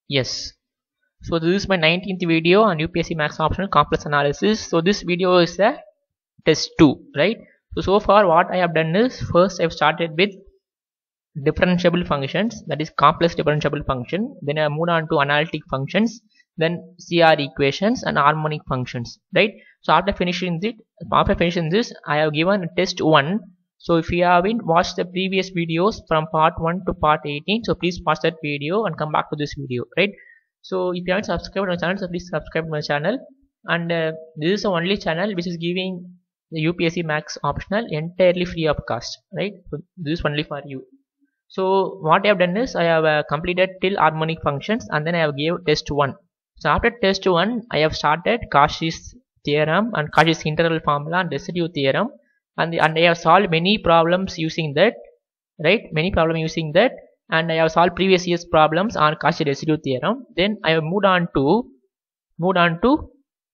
Yes. So this is my 19th video on UPSC Max Optional Complex Analysis. So this video is a test 2, right? So far what I have done is, first I've started with differentiable functions, that is complex differentiable function. Then I moved on to analytic functions, then CR equations and harmonic functions, right? So after finishing this, I have given test 1. So if you haven't watched the previous videos from part 1 to part 18, so please watch that video and come back to this video, right? So if you haven't subscribed to my channel, so please subscribe to my channel. And this is the only channel which is giving the UPSC Max Optional entirely free of cost, right? So this is only for you. So what I have done is, I have completed till harmonic functions, and then I have gave test 1. So after test 1, I have started Cauchy's theorem and Cauchy's integral formula and residue theorem, and I have solved many problems using that, right? Many problems using that, and I have solved previous year's problems on Cauchy residue theorem. Then I have moved on to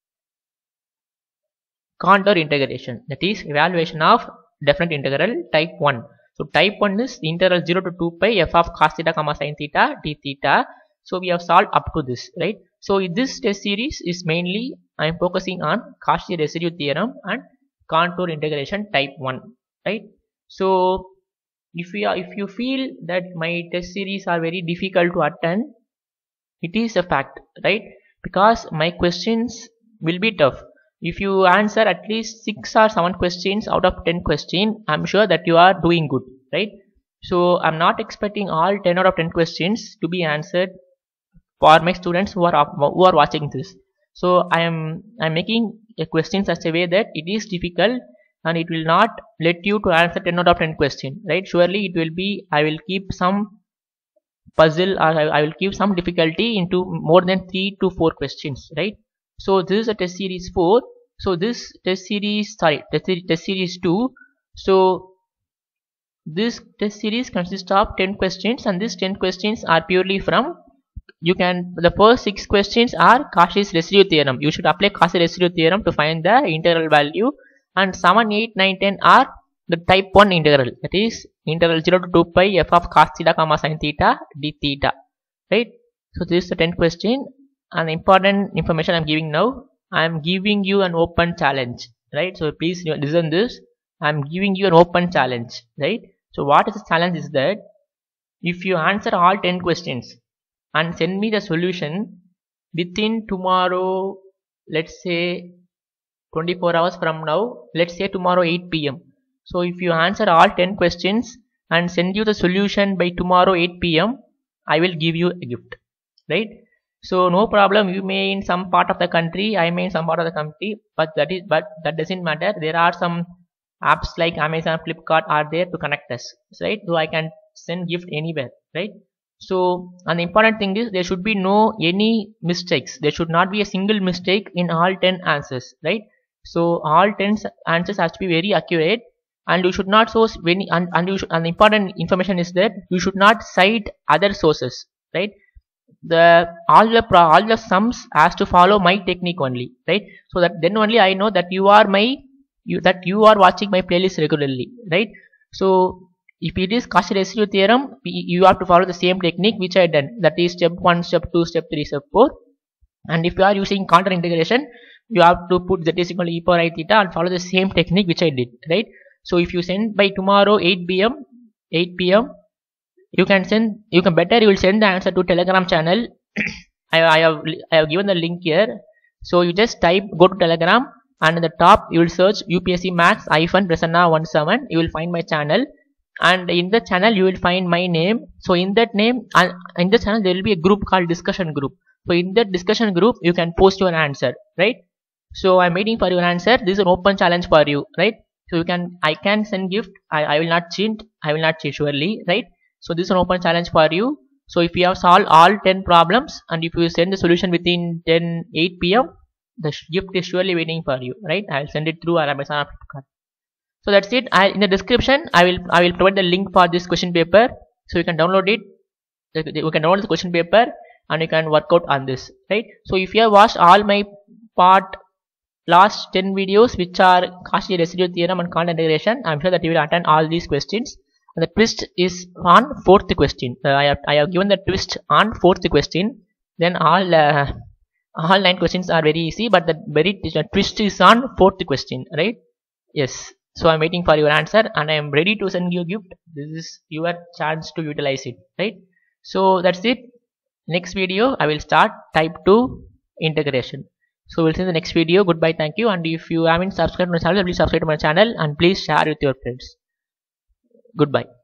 contour integration, that is evaluation of definite integral type 1. So type 1 is the integral 0 to 2 pi f of cos theta comma sin theta d theta. So we have solved up to this, right? So in this test series is mainly I am focusing on Cauchy residue theorem and contour integration type 1, right? So if you feel that my test series are very difficult to attend, it is a fact, right? Because my questions will be tough. If you answer at least 6 or 7 questions out of 10 questions, I'm sure that you are doing good, right? So I'm not expecting all 10 out of 10 questions to be answered for my students who are watching this. So I'm making a question such a way that it is difficult and it will not let you to answer 10 out of 10 questions, right? Surely it will be, I will keep some puzzle, or I will give some difficulty into more than 3 to 4 questions, right? So this is a test series 4. So this test series 2. So this test series consists of 10 questions, and these 10 questions are purely from, the first 6 questions are Cauchy's residue theorem. You should apply Cauchy residue theorem to find the integral value, and 7, 8, 9, 10 are the type 1 integral, that is integral 0 to 2 pi f of cos theta comma sin theta d theta, right? So this is the 10 question, and the important information I'm giving now, I'm giving you an open challenge, right? So please listen this. I'm giving you an open challenge, right? So what is the challenge is that if you answer all 10 questions and send me the solution within tomorrow, let's say 24 hours from now, let's say tomorrow 8 p.m. So if you answer all 10 questions and send you the solution by tomorrow 8 p.m, I will give you a gift, right? So no problem, you may in some part of the country, I may in some part of the country, but that doesn't matter. There are some apps like Amazon, Flipkart are there to connect us, right? So I can send gift anywhere, right? So, and the important thing is, there should be any mistakes. There should not be a single mistake in all 10 answers, right? So all 10 answers has to be very accurate, and you should not source any, and the important information is that you should not cite other sources, right? All the sums has to follow my technique only, right? So that then only I know that you are watching my playlist regularly, right? So if it is Cauchy residue theorem, you have to follow the same technique which I done, that is step 1, step 2, step 3, step 4. And if you are using contour integration, you have to put z is equal to e power I theta and follow the same technique which I did, right? So if you send by tomorrow 8 p.m, you will send the answer to Telegram channel. I have given the link here. So you just go to Telegram, and at the top you will search UPSC Max Prasanna17. You will find my channel, and in the channel you will find my name. So in that name, in the channel there will be a group called discussion group. So in that discussion group you can post your answer, right? So I'm waiting for your answer. This is an open challenge for you, right? So I can send gift. I will not cheat. Surely, right? So this is an open challenge for you. So if you have solved all 10 problems, and if you send the solution within 8 p.m, the gift is surely waiting for you, right? I will send it through Amazon or Flipkart. So that's it. In the description I will provide the link for this question paper, so you can download it. You can download the question paper and you can work out on this, right? So if you have watched all my last 10 videos which are Cauchy residue theorem and contour integration, I'm sure that you will attend all these questions. And the twist is on 4th question. I have given the twist on 4th question. then all 9 questions are very easy, but the very twist is on 4th question, right? Yes. So I'm waiting for your answer and I am ready to send you a gift. This is your chance to utilize it, right? So that's it. Next video I will start type 2 integration. So we'll see in the next video. Goodbye, thank you. And if you haven't subscribed to my channel, please subscribe to my channel and please share with your friends. Goodbye.